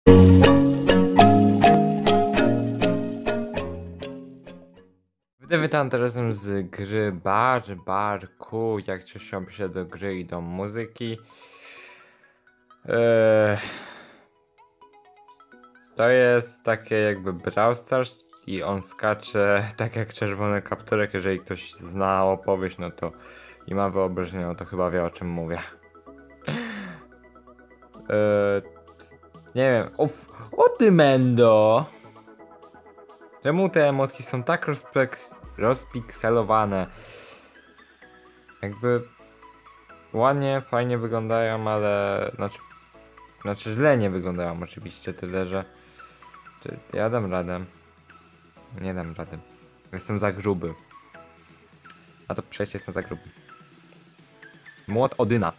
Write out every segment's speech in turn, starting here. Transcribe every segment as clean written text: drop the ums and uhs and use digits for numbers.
Witam teraz z gry Barku, jak cieszą się do gry i do muzyki. To jest takie jakby Brawl Stars i on skacze tak jak czerwony kapturek. Jeżeli ktoś zna opowieść, no to i ma wyobrażenie, no to chyba wie, o czym mówię. Nie wiem, o ty Mendo! Czemu te emotki są tak rozpikselowane? Jakby ładnie, fajnie wyglądają, ale znaczy źle nie wyglądają oczywiście, tyle że ja dam radę. Nie dam rady. Jestem za gruby. A to przejście jestem za gruby. Młot Odyna.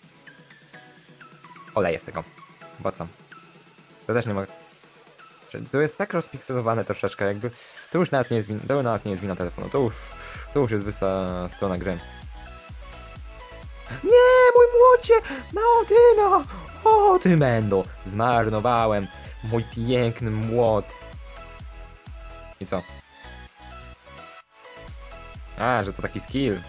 Oleję sobie go. Bo co? To też nie mogę. To jest tak rozpikselowane troszeczkę, jakby. To już nawet nie jest wina, to nawet nie jest wina telefonu. To już jest wysoka strona gry. Nie, mój młocie! Na Odyna! O ty Mendo! Zmarnowałem mój piękny młot. I co? A, że to taki skill.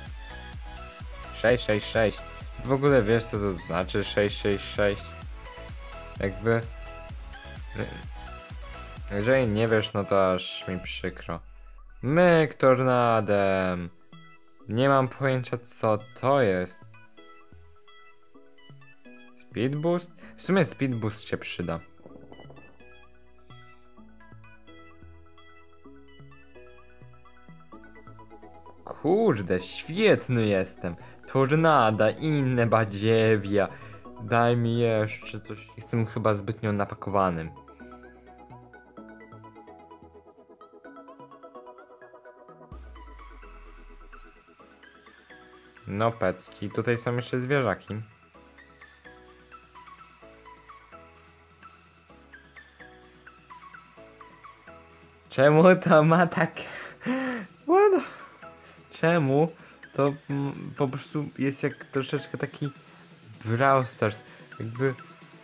666. W ogóle wiesz, co to znaczy 666? Jakby... Jeżeli nie wiesz, no to aż mi przykro. Myk tornadem. Nie mam pojęcia, co to jest. Speed boost? W sumie speed boost się przyda. Kurde, świetny jestem. Tornada, inne badziewia. Daj mi jeszcze coś. Jestem chyba zbytnio napakowanym. No pecki, tutaj są jeszcze zwierzaki. Czemu to ma tak... What? Czemu to po prostu jest jak troszeczkę taki Brawl Stars. Jakby...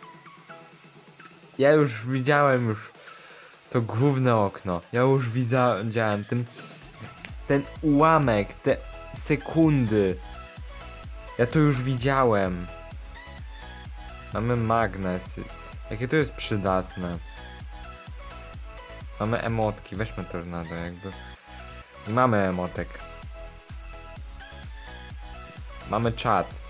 Ja już widziałem to główne okno. Ja już widziałem ten ułamek, te sekundy. Ja to już widziałem. Mamy magnesy. Jakie to jest przydatne. Mamy emotki. Weźmy tornado jakby. I mamy emotek. Mamy czat.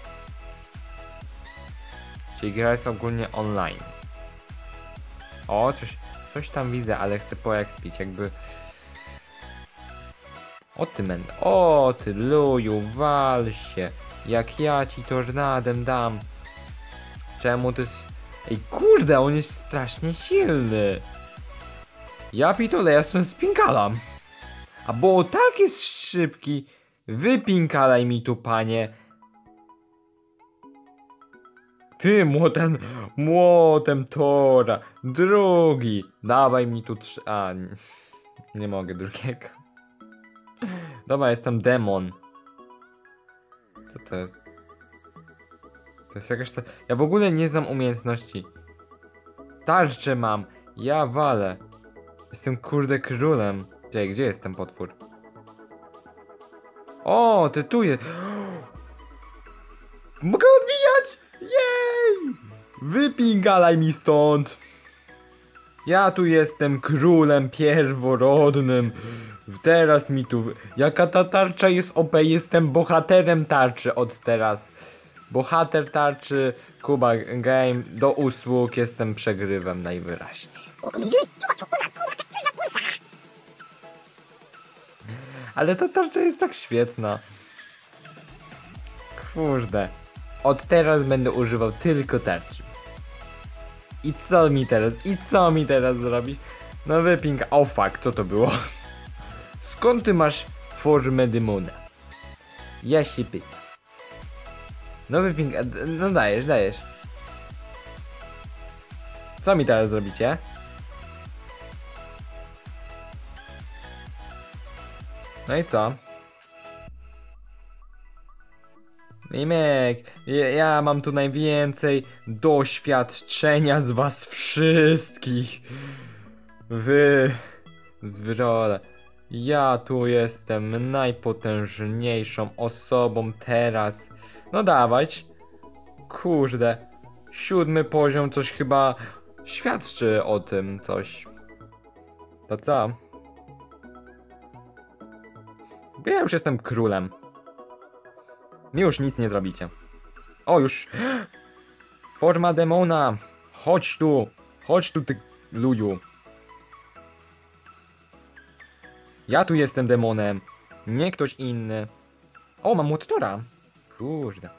Czyli gra jest ogólnie online. O, coś tam widzę, ale chcę poekspić, jakby... O ty luju, wal się. Jak ja ci tornadem dam. Czemu to jest... Ej kurde, on jest strasznie silny. Ja pitole, ja stąd spinkalam. A bo tak jest szybki. Wypinkalaj mi tu, panie. Ty młotem Tora. Drugi. Dawaj mi tu A, nie mogę drugiego. Dobra, jestem demon. Co to jest? To jest jakaś ta... Ja w ogóle nie znam umiejętności. Tarczę mam. Ja walę. Jestem kurde królem. Gdzie jest ten potwór? O, ty tu jest. Mogę odbijać! Jej! Wypingalaj mi stąd! Ja tu jestem królem pierworodnym. Teraz mi tu... Jaka ta tarcza jest OP? Jestem bohaterem tarczy od teraz. Bohater tarczy, Kuba Game, do usług, jestem przegrywem najwyraźniej. Ale ta tarcza jest tak świetna. Kurde. Od teraz będę używał tylko tarczy. I co mi teraz zrobić? No wyping... O fuck, co to było? Skąd ty masz formę demona? Ja się pytam. No wyping... No dajesz. Co mi teraz zrobicie? No i co? Mimek, ja mam tu najwięcej doświadczenia z was wszystkich. Wy z Wyrole. Ja tu jestem najpotężniejszą osobą teraz. No dawać. Kurde. 7 poziom coś chyba świadczy o tym coś. To co? Bo ja już jestem królem. Mi już nic nie zrobicie. O, już. Forma demona. Chodź tu. Chodź tu, ty luju. Ja tu jestem demonem. Nie ktoś inny. O, mam Młottora. Kurde.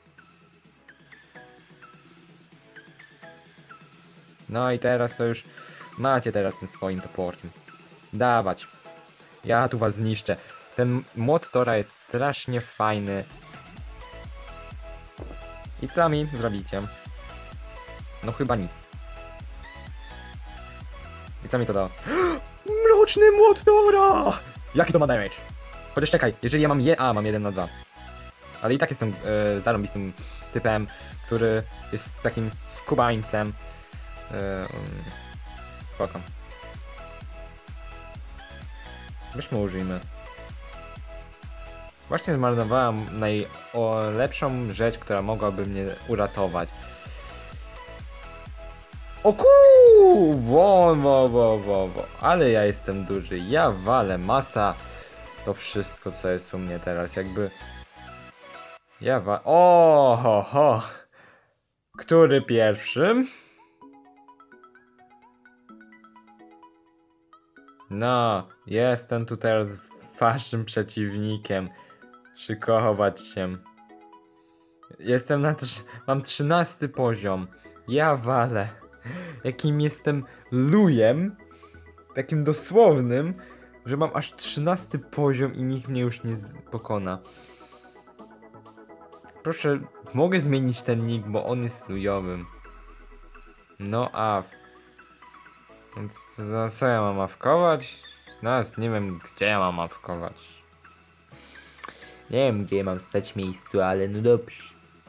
No i teraz to już macie teraz tym swoim toporkiem. Dawać. Ja tu was zniszczę. Ten młot Tora jest strasznie fajny. I co mi zrobicie? No chyba nic. I co mi to da? Mroczny młot Tora! Jaki to ma damage? Chociaż czekaj, jeżeli ja mam mam 1 na 2. Ale i tak jestem zarąbistym typem, który jest takim skubańcem. Spoko. Weźmy użyjmy. Właśnie zmarnowałem najlepszą rzecz, która mogłaby mnie uratować. O wo. Ale ja jestem duży. Ja walę masa. To wszystko, co jest u mnie teraz. Jakby... ho. Który pierwszy? No, jestem tu teraz waszym przeciwnikiem. Szykować się. Jestem mam 13 poziom. Ja walę. Jakim jestem lujem. Takim dosłownym. Że mam aż 13 poziom i nikt mnie już nie pokona. Proszę, mogę zmienić ten nick, bo on jest lujowym. No a... Więc co ja mam awkować? Nawet nie wiem, gdzie ja mam awkować. Nie wiem, gdzie mam stać w miejscu, ale no dobrze.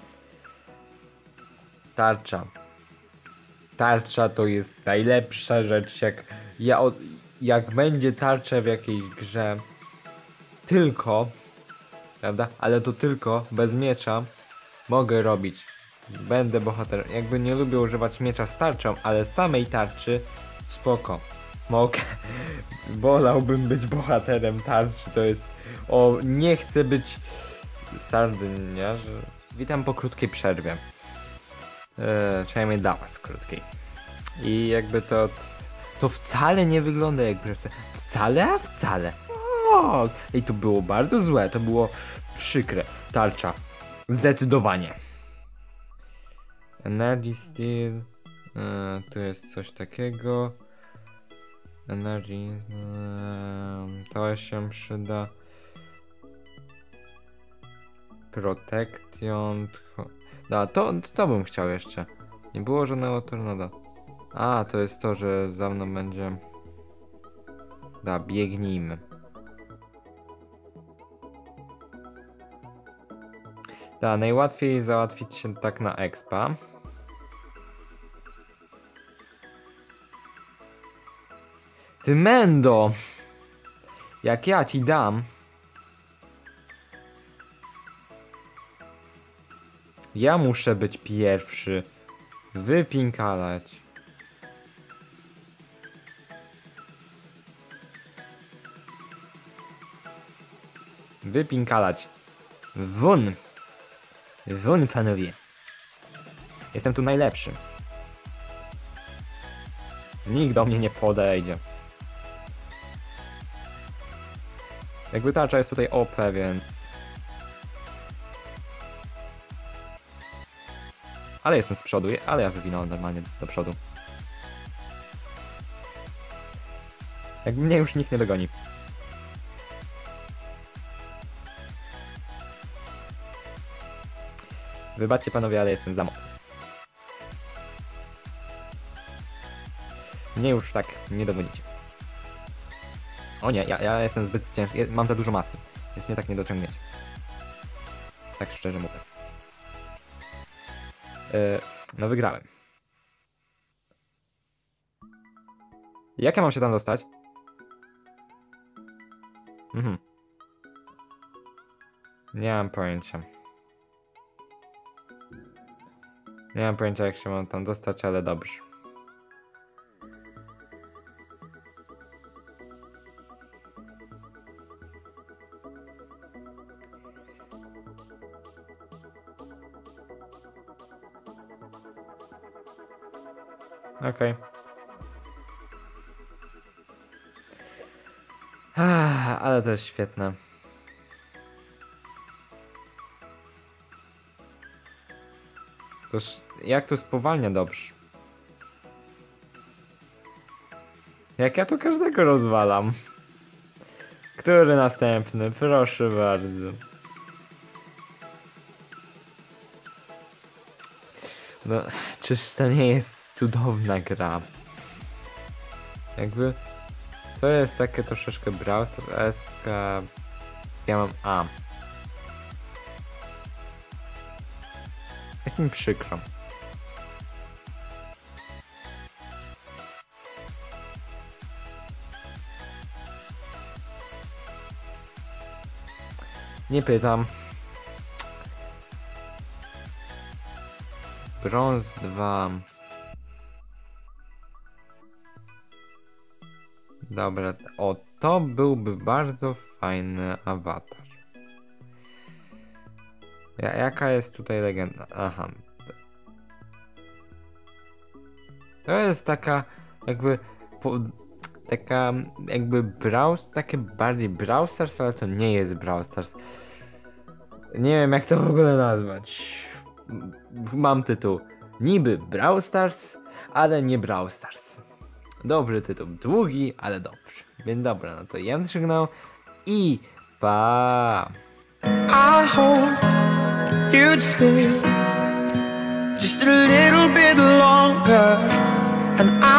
Tarcza. Tarcza to jest najlepsza rzecz, jak będzie tarcza w jakiejś grze. Tylko, prawda? Ale to tylko bez miecza mogę robić. Będę bohaterem. Jakby nie lubię używać miecza z tarczą, ale samej tarczy spoko. Mogę. Wolałbym być bohaterem tarczy. To jest... nie chcę być sardyniarzem. Witam po krótkiej przerwie. Przynajmniej dla was krótkiej. I jakby to wcale nie wygląda jak brzewce. Wcale, a wcale. I to było bardzo złe. To było przykre. Tarcza. Zdecydowanie. Energy Steel. Tu jest coś takiego. Energy. To się przyda. Protection. No, to bym chciał jeszcze. Nie było żadnego tornada. A, to jest to, że za mną będzie... biegnijmy. Najłatwiej załatwić się tak na expa. Ty Mendo! Jak ja ci dam... Ja muszę być pierwszy. Wypinkalać. Wypinkalać. Won! Won, panowie. Jestem tu najlepszy. Nikt do mnie nie podejdzie. Jakby tarcza jest tutaj OP, więc... Ale jestem z przodu, ale ja wywinąłem normalnie do przodu. Jakby mnie już nikt nie dogoni. Wybaczcie panowie, ale jestem za mocny. Mnie już tak nie dogonicie. O nie, ja jestem zbyt ciężki, mam za dużo masy. Więc mnie tak nie dociągniecie. Tak szczerze mówiąc. No wygrałem. Jak ja mam się tam dostać? Nie mam pojęcia. Nie mam pojęcia, jak się mam tam dostać, ale dobrze. Okej. Ale to jest świetne. Toż jak to spowalnia dobrze. Jak ja tu każdego rozwalam. Który następny? Proszę bardzo. No, czyż to nie jest cudowna gra? Jakby... To jest takie troszeczkę Brawl Stars. Ja mam A. Jest mi przykro. Nie pytam. Brąz 2. Dobra, o to byłby bardzo fajny awatar. Jaka jest tutaj legenda? Aha. To jest taka jakby taka jakby takie bardziej Brawl Stars, ale to nie jest Brawl Stars. Nie wiem, jak to w ogóle nazwać. Mam tytuł. Niby Brawl Stars, ale nie Brawl Stars. Dobry tytuł. Długi, ale dobry. Więc dobra, no to jem sygnał i pa! I hope you'd stay just a little bit longer, and